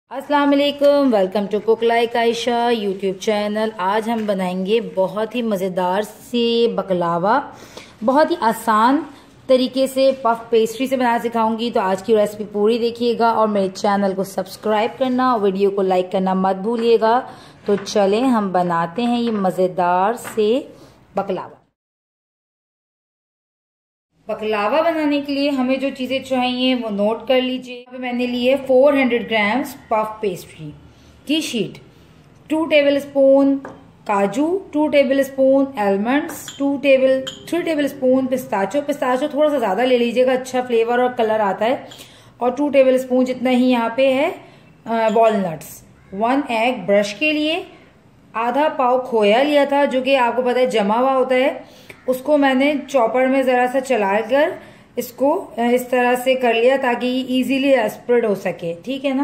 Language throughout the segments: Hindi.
अस्सलाम वालेकुम, welcome to Cook Like Ayesha YouTube channel. आज हम बनाएंगे बहुत ही मज़ेदार सी बकलावा। बहुत ही आसान तरीके से पफ पेस्ट्री से बनाना सिखाऊंगी, तो आज की रेसिपी पूरी देखिएगा और मेरे चैनल को सब्सक्राइब करना और वीडियो को लाइक करना मत भूलिएगा। तो चलें हम बनाते हैं ये मज़ेदार से बकलावा। बकलावा बनाने के लिए हमें जो चीज़ें चाहिए वो नोट कर लीजिए। यहाँ पे मैंने लिए 400 ग्राम्स पफ पेस्ट्री की शीट, 2 टेबलस्पून काजू, 2 टेबलस्पून आलमंड्स, 3 टेबलस्पून पिस्ताचो थोड़ा सा ज़्यादा ले लीजिएगा, अच्छा फ्लेवर और कलर आता है। और 2 टेबलस्पून जितना ही यहाँ पे है वॉलनट्स। 1 एग ब्रश के लिए, आधा पाव खोया लिया था जो कि आपको पता है जमा हुआ होता है, उसको मैंने चॉपर में ज़रा सा चलाकर इसको इस तरह से कर लिया ताकि इजीली स्प्रेड हो सके। ठीक है ना।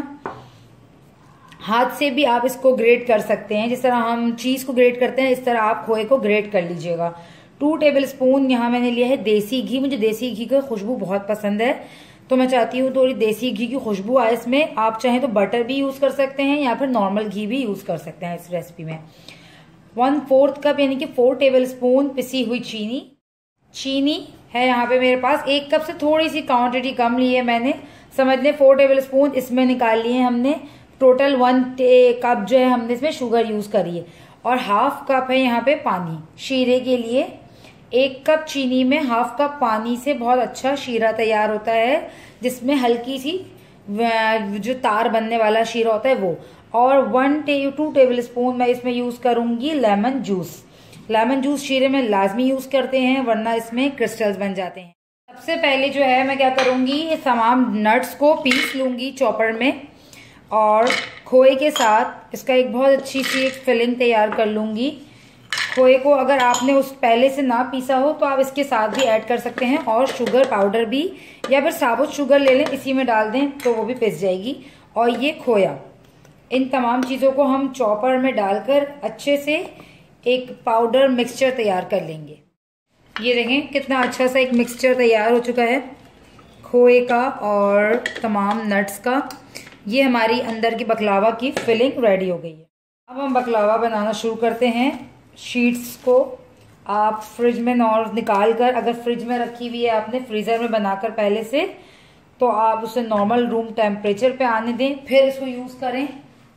हाथ से भी आप इसको ग्रेट कर सकते हैं, जिस तरह हम चीज़ को ग्रेट करते हैं इस तरह आप खोए को ग्रेट कर लीजिएगा। 2 टेबलस्पून यहाँ मैंने लिया है देसी घी। मुझे देसी घी की खुशबू बहुत पसंद है, तो मैं चाहती हूँ थोड़ी देसी घी की खुशबू आए इसमें। आप चाहें तो बटर भी यूज़ कर सकते हैं या फिर नॉर्मल घी भी यूज़ कर सकते हैं इस रेसिपी में। 1/4 कप यानी कि 4 टेबलस्पून पिसी हुई चीनी है यहाँ पे मेरे पास। 1 कप से थोड़ी सी क्वांटिटी कम ली है मैंने, समझ लें 4 टेबलस्पून इसमें निकाल लिए हैं हमने। टोटल 1 कप जो है हमने इसमें शुगर यूज करी है। और 1/2 कप है यहाँ पे पानी शीरे के लिए। 1 कप चीनी में 1/2 कप पानी से बहुत अच्छा शीरा तैयार होता है, जिसमें हल्की सी जो तार बनने वाला शीरा होता है वो। और 2 टेबलस्पून मैं इसमें यूज करूंगी लेमन जूस। लेमन जूस शीरे में लाजमी यूज करते हैं वरना इसमें क्रिस्टल्स बन जाते हैं। सबसे पहले जो है मैं क्या करूंगी, ये तमाम नट्स को पीस लूंगी चॉपर में और खोए के साथ इसका एक बहुत अच्छी सी एक फिलिंग तैयार कर लूंगी। खोए को अगर आपने उस पहले से ना पीसा हो तो आप इसके साथ भी ऐड कर सकते हैं, और शुगर पाउडर भी या फिर साबुत शुगर ले लें, इसी में डाल दें तो वो भी पिस जाएगी। और ये खोया, इन तमाम चीज़ों को हम चॉपर में डालकर अच्छे से एक पाउडर मिक्सचर तैयार कर लेंगे। ये देखें कितना अच्छा सा एक मिक्सचर तैयार हो चुका है खोए का और तमाम नट्स का। ये हमारी अंदर की बकलावा की फिलिंग रेडी हो गई है। अब हम बकलावा बनाना शुरू करते हैं। शीट्स को आप फ्रिज में निकाल कर, अगर फ्रिज में रखी हुई है आपने फ्रीजर में बनाकर पहले से, तो आप उसे नॉर्मल रूम टेम्परेचर पे आने दें, फिर इसको यूज करें।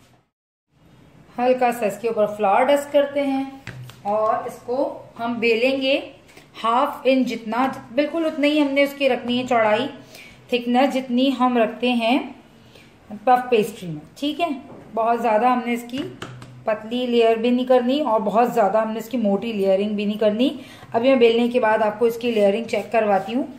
हल्का सा इसके ऊपर फ्लावर डस्ट करते हैं और इसको हम बेलेंगे 1/2 इंच जितना, बिल्कुल उतना ही हमने उसकी रखनी है चौड़ाई, थिकनेस जितनी हम रखते हैं पफ पेस्ट्री में। ठीक है, बहुत ज़्यादा हमने इसकी पतली लेयर भी नहीं करनी और बहुत ज़्यादा हमने इसकी मोटी लेयरिंग भी नहीं करनी। अभी मैं बेलने के बाद आपको इसकी लेयरिंग चेक करवाती हूँ।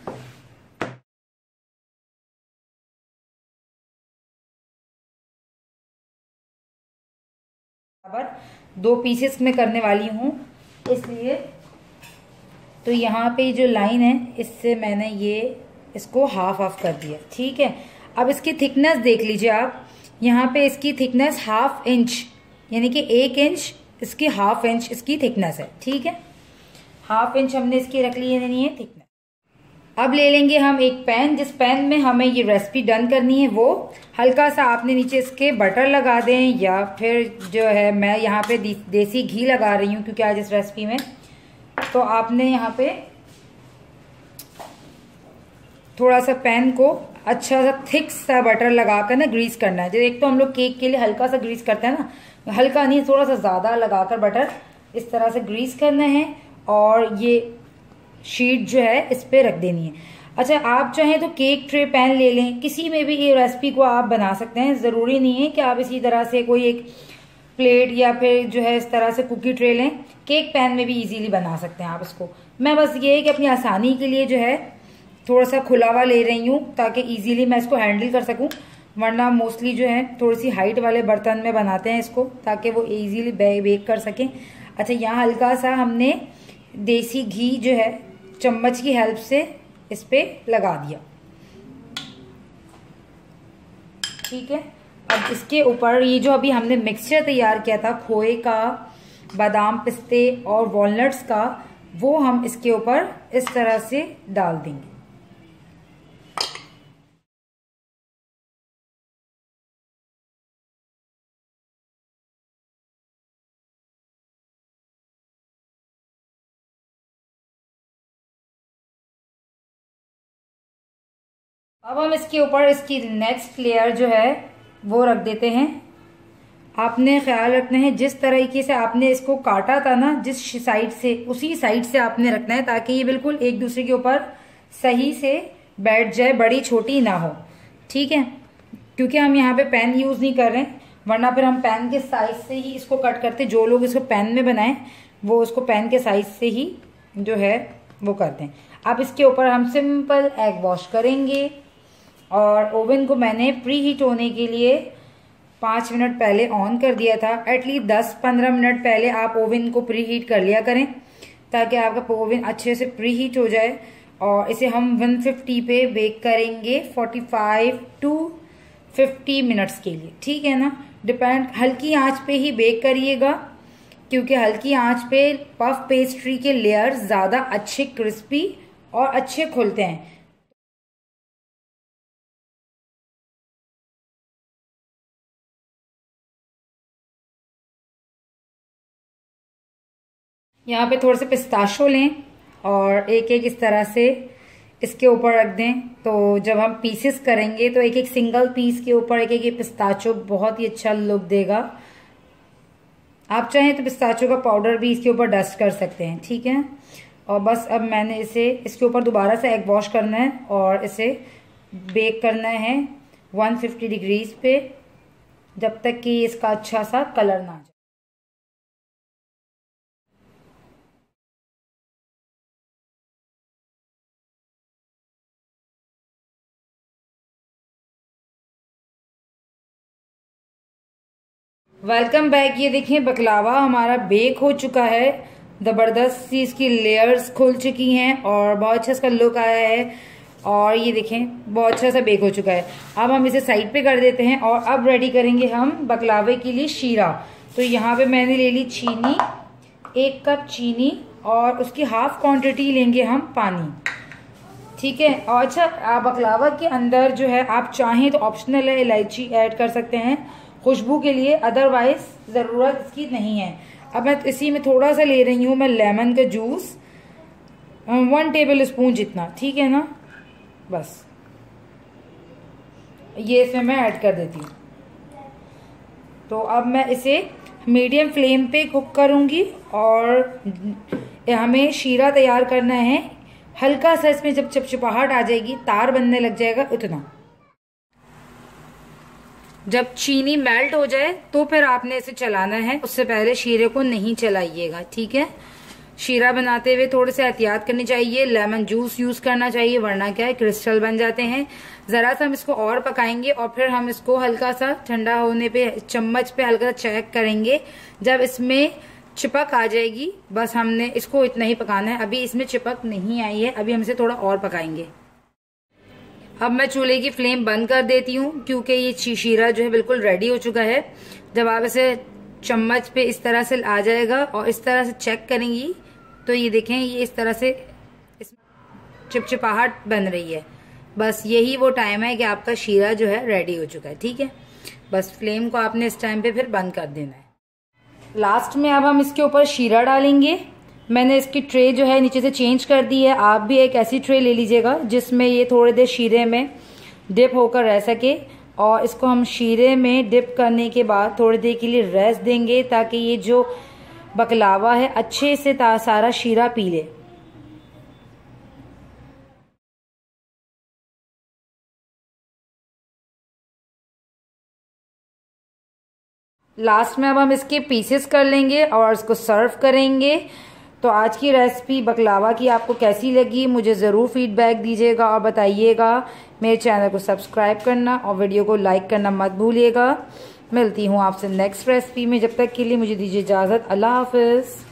बराबर 2 पीसेस में करने वाली हूँ, इसलिए तो यहाँ पे जो लाइन है इससे मैंने ये इसको हाफ कर दिया। ठीक है, अब इसकी थिकनेस देख लीजिए आप। यहाँ पे इसकी थिकनेस 1/2 इंच यानी कि 1 इंच इसकी 1/2 इंच इसकी थिकनेस है। ठीक है, 1/2 इंच हमने इसकी रख ली है थिकनेस। अब ले लेंगे हम एक पैन, जिस पैन में हमें ये रेसिपी डन करनी है वो हल्का सा आपने नीचे इसके बटर लगा दें, या फिर जो है मैं यहाँ पे देसी घी लगा रही हूँ क्योंकि आज इस रेसिपी में, तो आपने यहाँ पे थोड़ा सा पैन को अच्छा सा थिक सा बटर लगाकर ना ग्रीस करना है। जो एक तो हम लोग केक के लिए हल्का सा ग्रीस करते हैं ना, हल्का नहीं थोड़ा सा ज्यादा लगाकर बटर इस तरह से ग्रीस करना है और ये शीट जो है इस पे रख देनी है। अच्छा, आप चाहें तो केक ट्रे पैन ले लें, किसी में भी ये रेसिपी को आप बना सकते हैं। जरूरी नहीं है कि आप इसी तरह से कोई एक प्लेट या फिर जो है इस तरह से कुकी ट्रे लें, केक पैन में भी इजीली बना सकते हैं आप इसको। मैं बस ये है कि अपनी आसानी के लिए जो है थोड़ा सा खुला हुआ ले रही हूँ ताकि इजीली मैं इसको हैंडल कर सकूं, वरना मोस्टली जो है थोड़ी सी हाइट वाले बर्तन में बनाते हैं इसको ताकि वो इजीली बेक कर सकें। अच्छा, यहाँ हल्का सा हमने देसी घी जो है चम्मच की हेल्प से इस पे लगा दिया। ठीक है, अब इसके ऊपर ये जो अभी हमने मिक्सचर तैयार किया था खोए का, बादाम पिस्ते और वॉलनट्स का, वो हम इसके ऊपर इस तरह से डाल देंगे। अब हम इसके ऊपर इसकी नेक्स्ट लेयर जो है वो रख देते हैं। आपने ख्याल रखना है जिस तरीके से आपने इसको काटा था ना, जिस साइड से, उसी साइड से आपने रखना है ताकि ये बिल्कुल एक दूसरे के ऊपर सही से बैठ जाए, बड़ी छोटी ना हो। ठीक है, क्योंकि हम यहाँ पे पेन यूज नहीं कर रहे हैं, वरना फिर हम पेन के साइज से ही इसको कट करते। जो लोग इसको पेन में बनाएं वो उसको पेन के साइज से ही जो है वो करते हैं। अब इसके ऊपर हम सिंपल एग वॉश करेंगे और ओवन को मैंने प्री हीट होने के लिए 5 मिनट पहले ऑन कर दिया था। एटलीस्ट 10-15 मिनट पहले आप ओवन को प्री हीट कर लिया करें ताकि आपका ओवन अच्छे से प्री हीट हो जाए। और इसे हम 150 पे बेक करेंगे 45 to 50 मिनट्स के लिए। ठीक है ना, डिपेंड, हल्की आंच पे ही बेक करिएगा क्योंकि हल्की आंच पे पफ पेस्ट्री के लेयर ज्यादा अच्छे क्रिस्पी और अच्छे खुलते हैं। यहाँ पे थोड़े से पिस्ताशो लें और एक एक इस तरह से इसके ऊपर रख दें। तो जब हम पीसेस करेंगे तो एक एक सिंगल पीस के ऊपर एक एक ये पिस्ताचो बहुत ही अच्छा लुक देगा। आप चाहें तो पिस्ताचो का पाउडर भी इसके ऊपर डस्ट कर सकते हैं। ठीक है, और बस अब मैंने इसे इसके ऊपर दोबारा से एग वॉश करना है और इसे बेक करना है 150 डिग्रीज पे जब तक कि इसका अच्छा सा कलर ना आ जाए। Welcome back. ये देखें बकलावा हमारा बेक हो चुका है, जबरदस्त सी इसकी लेयर्स खुल चुकी हैं और बहुत अच्छा इसका लुक आया है। और ये देखें बहुत अच्छा सा बेक हो चुका है। अब हम इसे साइड पे कर देते हैं और अब रेडी करेंगे हम बकलावे के लिए शीरा। तो यहाँ पे मैंने ले ली चीनी, 1 कप चीनी और उसकी हाफ क्वांटिटी लेंगे हम पानी। ठीक है, और अच्छा बकलावा के अंदर जो है आप चाहें तो ऑप्शनल है, इलायची ऐड कर सकते हैं खुशबू के लिए, अदरवाइज जरूरत इसकी नहीं है। अब मैं इसी में थोड़ा सा ले रही हूँ मैं लेमन का जूस, 1 टेबल स्पून जितना। ठीक है ना, बस ये इसमें मैं ऐड कर देती हूँ। तो अब मैं इसे मीडियम फ्लेम पे कुक करूंगी और हमें शीरा तैयार करना है हल्का सा, इसमें जब चिपचिपाहट आ जाएगी, तार बनने लग जाएगा उतना। जब चीनी मेल्ट हो जाए तो फिर आपने इसे चलाना है, उससे पहले शीरे को नहीं चलाइएगा। ठीक है, शीरा बनाते हुए थोड़े से एहतियात करनी चाहिए, लेमन जूस यूज करना चाहिए वरना क्या है क्रिस्टल बन जाते हैं। जरा सा हम इसको और पकाएंगे और फिर हम इसको हल्का सा ठंडा होने पे चम्मच पे हल्का सा चेक करेंगे। जब इसमें चिपक आ जाएगी बस हमने इसको इतना ही पकाना है। अभी इसमें चिपक नहीं आई है, अभी हम इसे थोड़ा और पकाएंगे। अब मैं चूल्हे की फ्लेम बंद कर देती हूँ क्योंकि ये शीरा जो है बिल्कुल रेडी हो चुका है। जब आप इसे चम्मच पे इस तरह से आ जाएगा और इस तरह से चेक करेंगी तो ये देखें ये इस तरह से चिपचिपाहट बन रही है। बस यही वो टाइम है कि आपका शीरा जो है रेडी हो चुका है। ठीक है, बस फ्लेम को आपने इस टाइम पे फिर बंद कर देना है। लास्ट में अब हम इसके ऊपर शीरा डालेंगे। मैंने इसकी ट्रे जो है नीचे से चेंज कर दी है। आप भी एक ऐसी ट्रे ले लीजिएगा जिसमें ये थोड़ी देर शीरे में डिप होकर रह सके और इसको हम शीरे में डिप करने के बाद थोड़ी देर के लिए रेस्ट देंगे ताकि ये जो बकलावा है अच्छे से सारा शीरा पी ले। लास्ट में अब हम इसके पीसेस कर लेंगे और इसको सर्व करेंगे। तो आज की रेसिपी बकलावा की आपको कैसी लगी मुझे ज़रूर फीडबैक दीजिएगा और बताइएगा। मेरे चैनल को सब्सक्राइब करना और वीडियो को लाइक करना मत भूलिएगा। मिलती हूँ आपसे नेक्स्ट रेसिपी में, जब तक के लिए मुझे दीजिए इजाज़त। अल्लाह हाफिज़।